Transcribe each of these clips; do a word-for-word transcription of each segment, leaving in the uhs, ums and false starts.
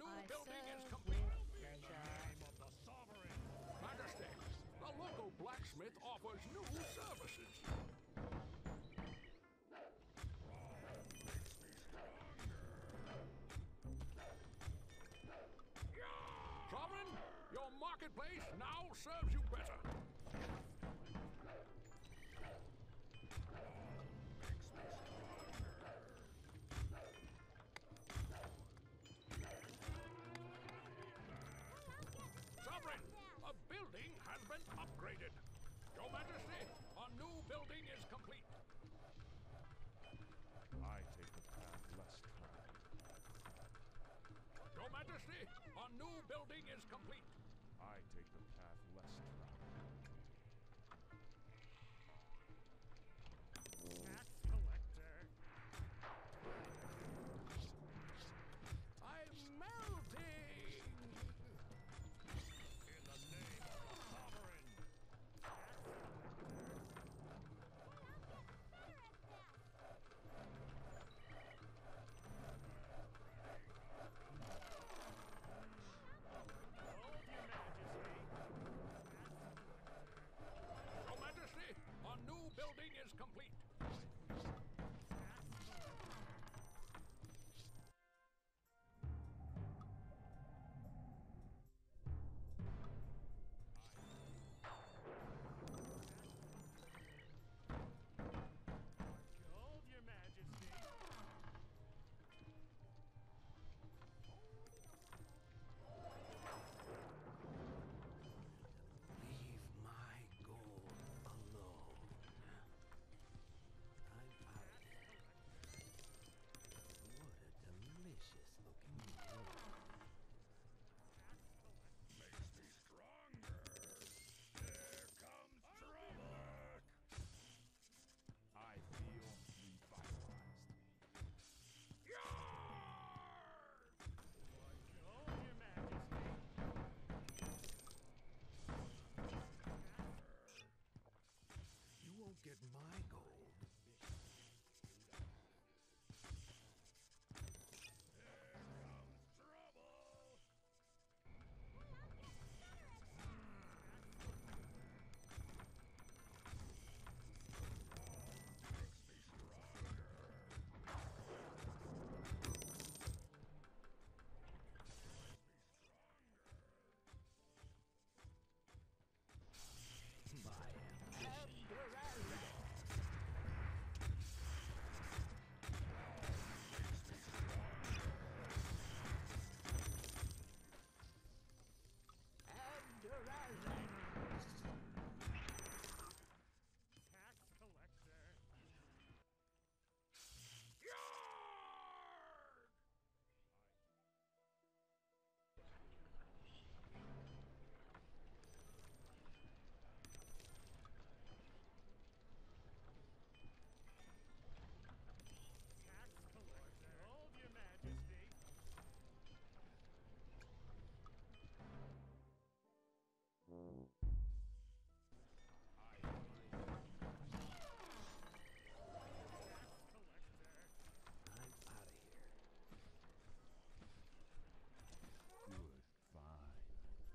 I building is serve complete. with In the pleasure. name of the sovereign. Majesty, the local blacksmith offers new services. Sovereign, your marketplace now serves you better. Sovereign, a building has been upgraded. Your Majesty, a new building is complete. I take the path less traveled. Your Majesty, a new building is complete. I take the path less traveled. Tax collector. I'm melting! In the name of the sovereign. Your Majesty, a new building is complete. Gold, Your Majesty. Leave my gold alone. I'm out of here. What a delicious looking gold. Makes me stronger. There comes trouble. I feel revitalized. Yarr! Gold, Your Majesty. You won't get my gold. There comes trouble. Makes me stronger. My ambition. Tax collector. Yarr! Tax collector. Hold, Your Majesty. Tax collector. I'm out of here. Good, fine.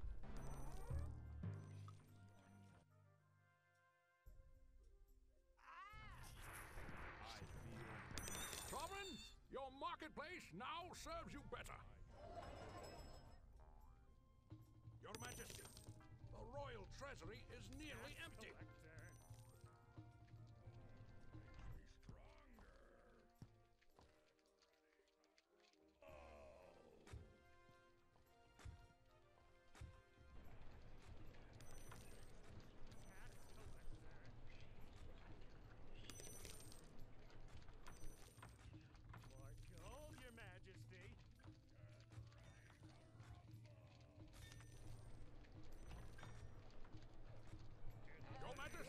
I feel Sovereign, your marketplace now serves you better. Your Majesty, the royal treasury is nearly empty. Makes me stronger. Oh. Tax collector. More gold, Your Majesty. Your Majesty,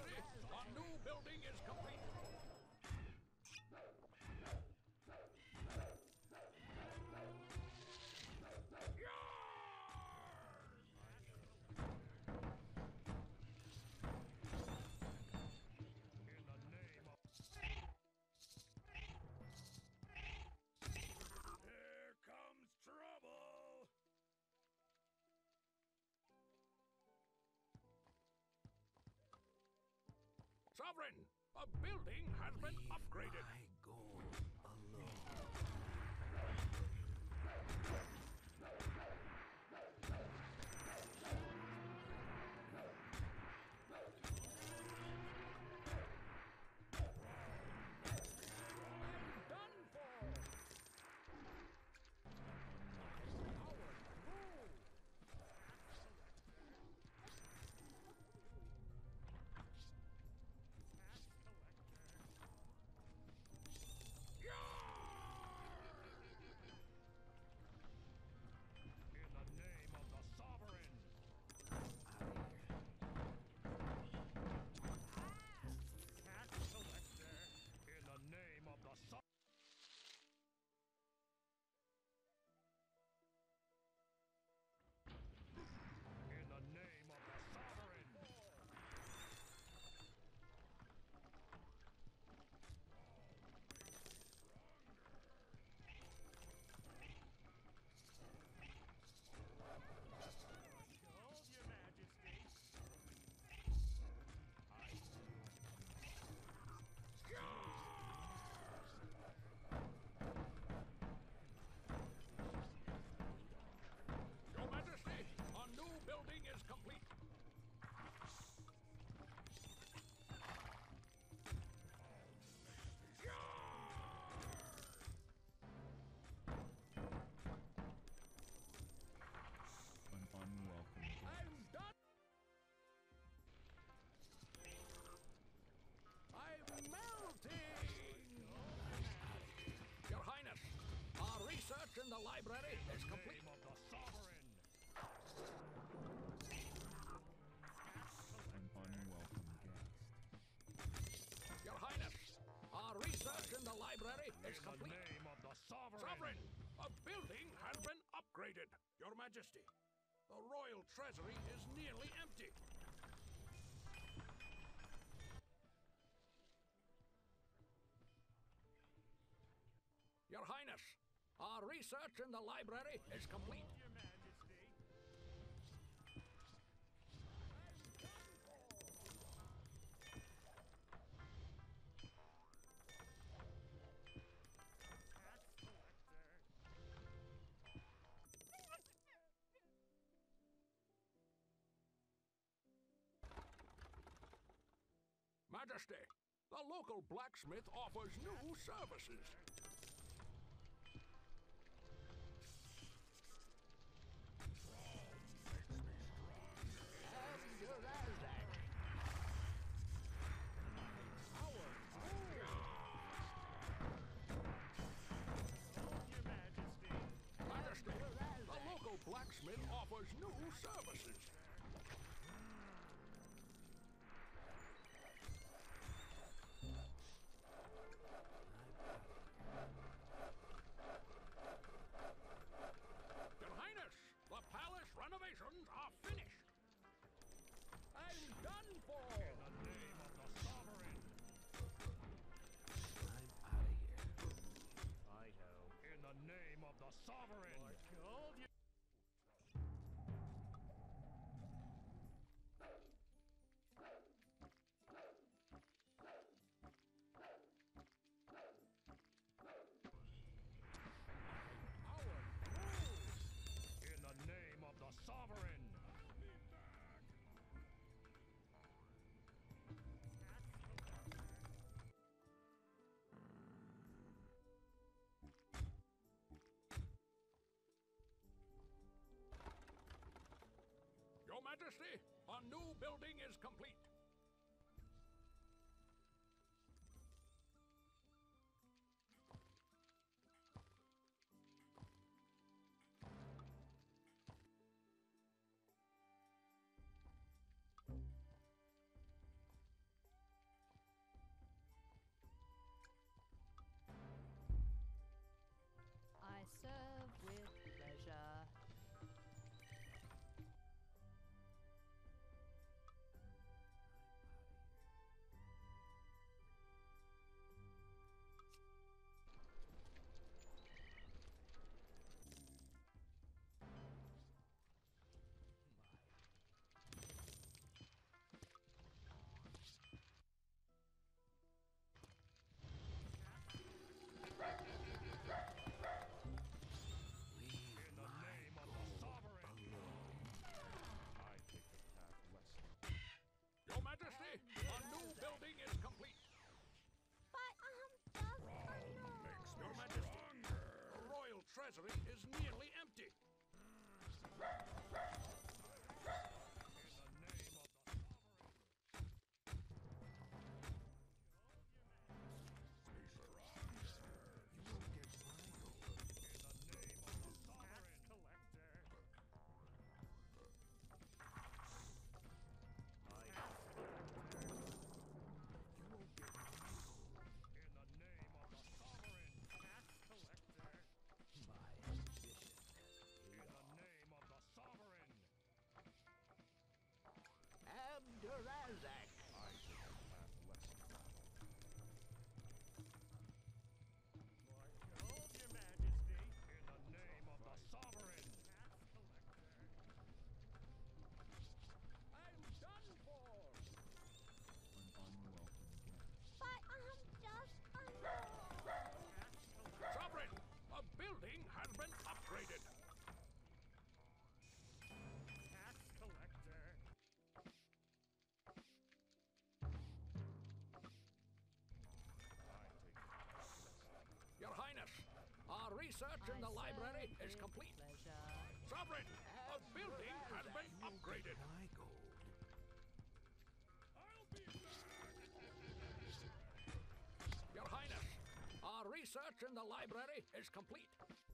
Sovereign, a building has been Leave upgraded. my gold alone. Done for. Our rule. In the name of the sovereign. Tax collector. In the name of the sovereign. In the name of the sovereign. Behold, your majesty. I Your Majesty, a new building is complete. An unwelcome I'm done. I'm melting. Your Highness, our research in the library is complete. name of the sovereign. An unwelcome guest. Your Highness, our research in the library is In the complete. name of the sovereign. Sovereign, a building has been upgraded. Your Majesty, the royal treasury is nearly empty. Your Highness, our research in the library is complete. Your majesty. Tax collector. Majesty, the local blacksmith offers new services. Behold, your majesty. Majesty, the local blacksmith offers new services. Your Highness, the palace renovations are finished. I'm done for. In the name of the sovereign. I'm out of here. Idaho. In the name of the sovereign. Behold, your Our rule. In the name of the sovereign. Your Majesty, a new building is complete. I serve with pleasure. research in the I library serve is with complete. pleasure. Sovereign, a building has been upgraded. My gold. Your Highness, our research in the library is complete.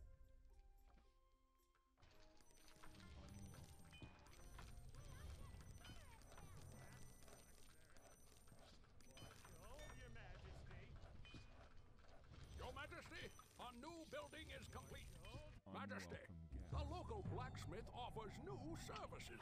Hold your majesty. Your Majesty, our new building is complete. Majesty, Unwelcome guest. the local blacksmith offers new services.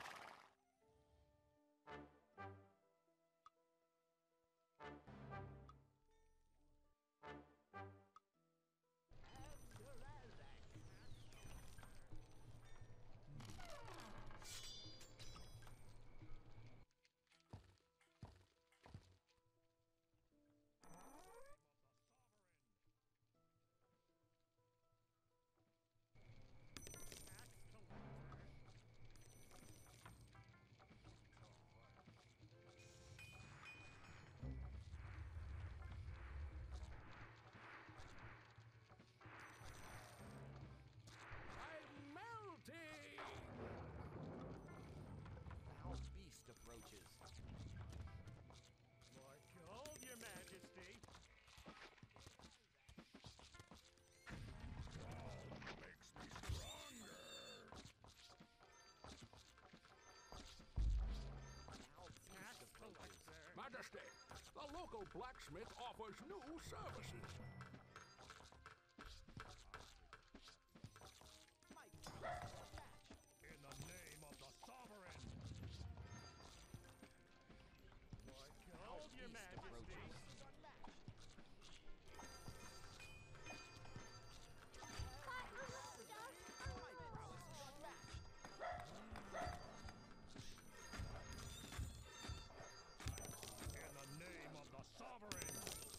I'm melting! Foul beast approaches. Hold your majesty. Makes me stronger. Foul beast approaches. Majesty, the local blacksmith offers new services. In the name of the sovereign. Hold your Beast majesty. approaches. In the name of the sovereign.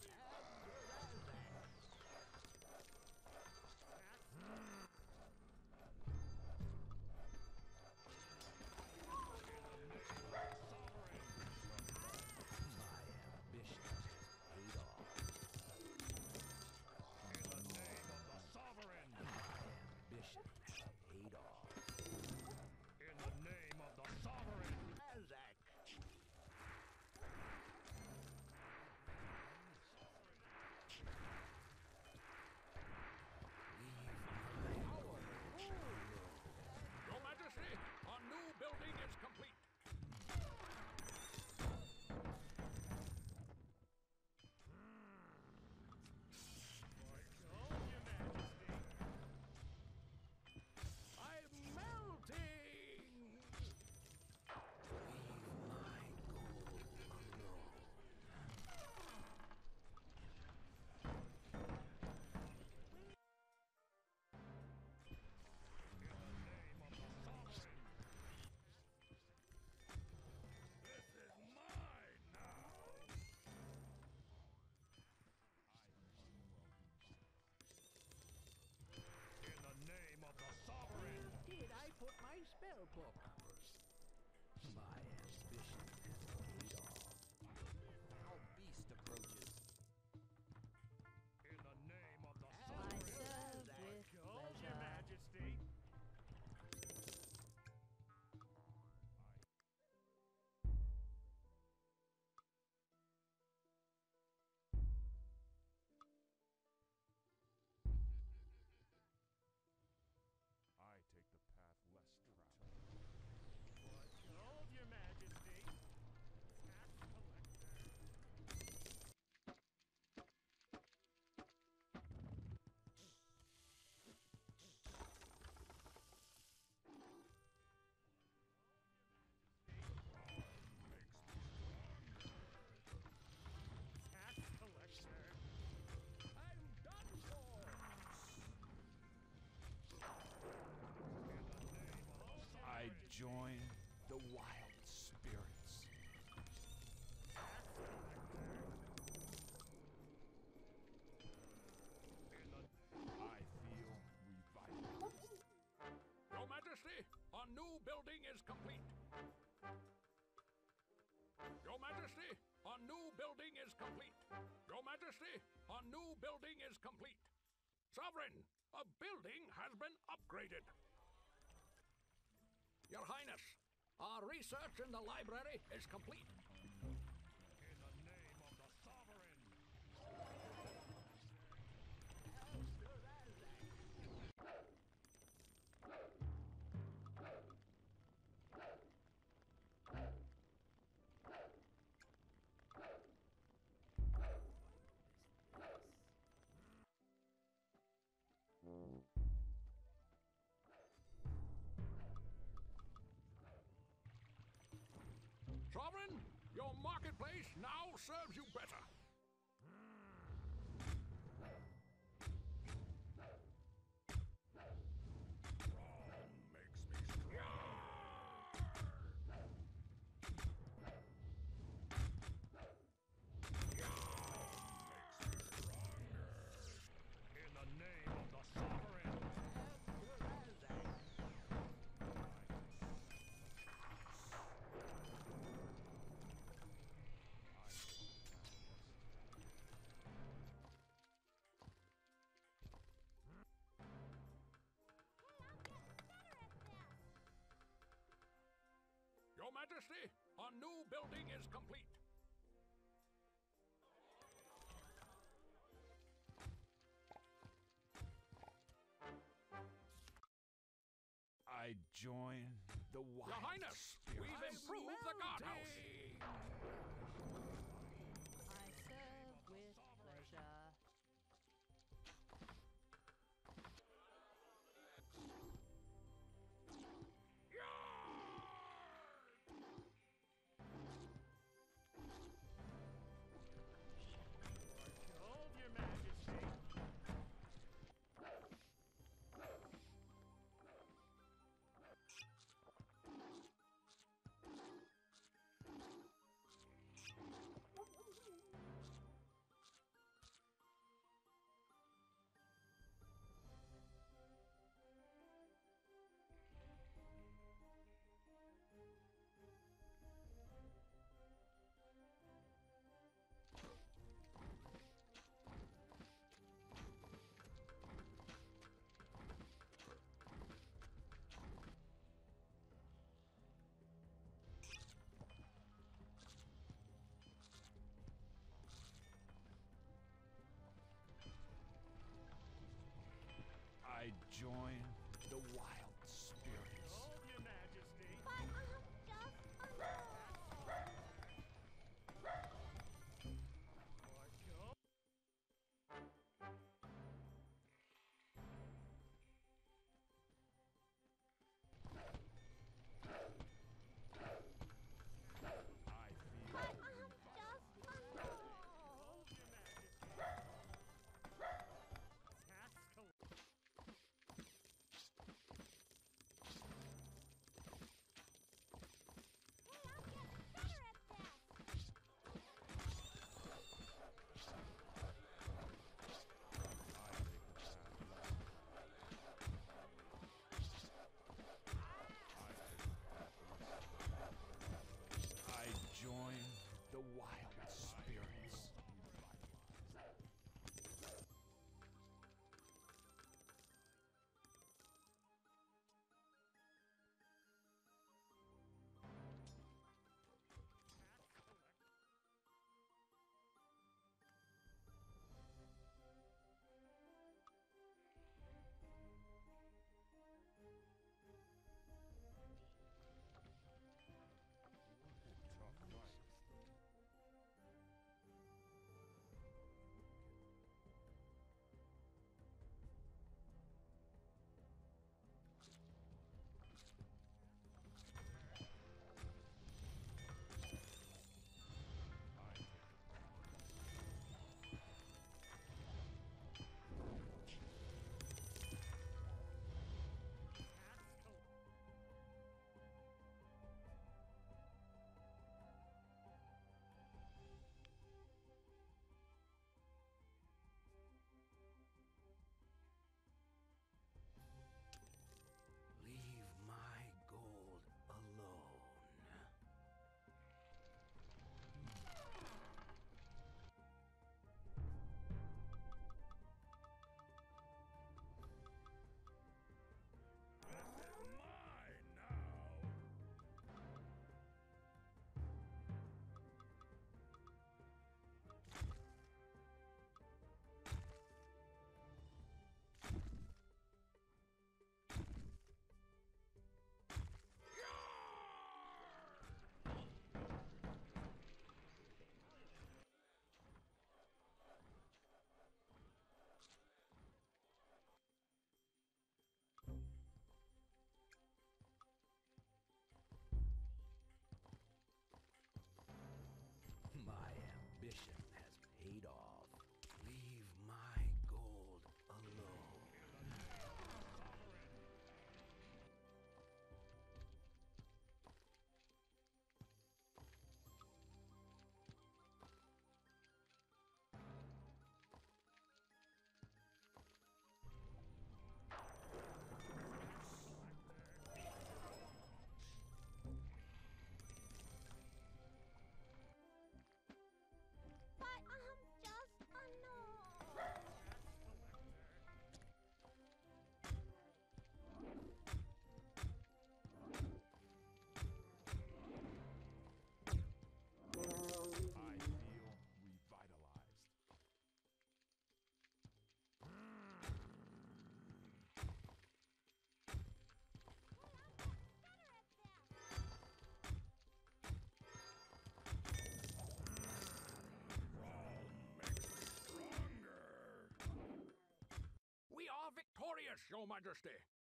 Join the wild spirits. I feel revitalized. Your Majesty, our new building is complete. Your Majesty, our new building is complete. Your Majesty, our new building is complete. Sovereign, a building has been upgraded. Your Highness, our research in the library is complete. In the name of the sovereign. Sovereign, your marketplace now serves you better. Brawn makes me strong. In the name of the sovereign. Your Majesty, our new building is complete. I join the wild. Your Highness, we've improved the guardhouse. I serve with pleasure. Hold your majesty. I join the wild spirits. Hold your majesty. But I'm just alone. Marco. I feel But I'm just alone. Hold your majesty. Task collect. Furious, Your Majesty.